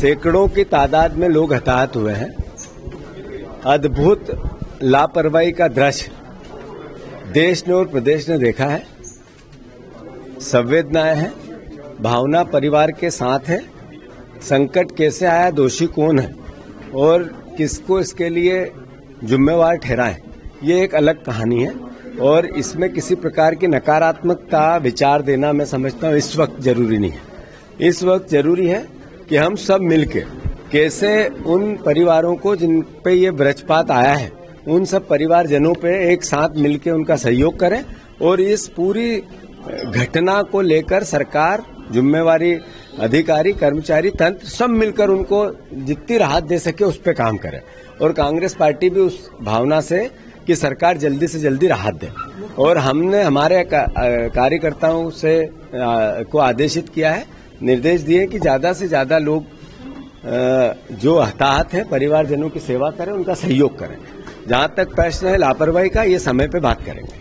सैकड़ों की तादाद में लोग हताहत हुए हैं। अद्भुत लापरवाही का दृश्य देश ने और प्रदेश ने देखा है। संवेदनाएं हैं, भावना परिवार के साथ है। संकट कैसे आया, दोषी कौन है और किसको इसके लिए जिम्मेवार ठहराएं, ये एक अलग कहानी है और इसमें किसी प्रकार की नकारात्मकता विचार देना मैं समझता हूँ इस वक्त जरूरी नहीं है। इस वक्त जरूरी है कि हम सब मिलकर कैसे उन परिवारों को जिन पे ये वज्रपात आया है, उन सब परिवारजनों पे एक साथ मिलकर उनका सहयोग करें और इस पूरी घटना को लेकर सरकार, जिम्मेवारी अधिकारी, कर्मचारी, तंत्र सब मिलकर उनको जितनी राहत दे सके उस पर काम करें। और कांग्रेस पार्टी भी उस भावना से कि सरकार जल्दी से जल्दी राहत दे, और हमने हमारे कार्यकर्ताओं से को आदेशित किया है, निर्देश दिए कि ज्यादा से ज्यादा लोग जो हताहत हैं परिवारजनों की सेवा करें, उनका सहयोग करें। जहां तक प्रश्न है लापरवाही का, ये समय पे बात करेंगे।